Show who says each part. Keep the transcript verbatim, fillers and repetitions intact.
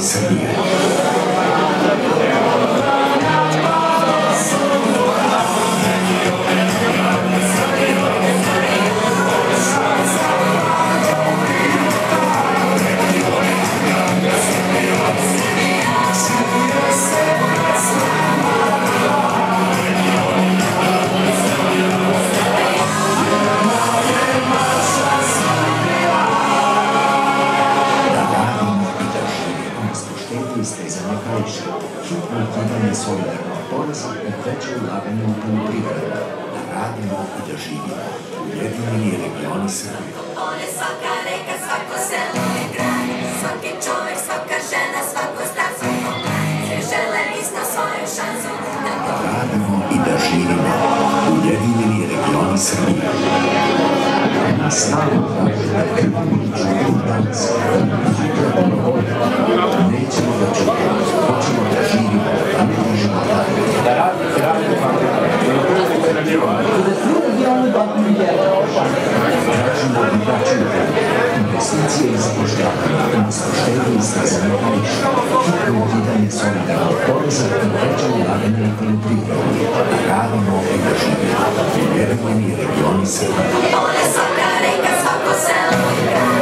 Speaker 1: Srbije. Istezanje krajiša, hitno ukidanje solidarnog poreza i veće ulaganje u poljoprivredu, da radimo i da živimo. Ujedinjeni regioni Srbije.
Speaker 2: On je svaka reka, svako selo i grad, svaki čovek, svaka žena, svako star, svako mlad. Svi žele isto svoju šansu da
Speaker 1: radimo i da živimo. Ujedinjeni regioni Srbije. Na starom pravu da krvimo i čuvamo danas. Nećemo da čuvamo, hoćemo da živimo, a ne da života. Da radite, radite fabrika. Tražimo drugačiju investicije i zapošljavanje, umesto štednje i stezanja krajiša, hitno ukidanje solidarnog poreza i veće ulaganje u poljoprivredu, da radimo i da živimo. Ujedinjeni regioni Srbije.
Speaker 2: On je svaka reka, svako selo i grad.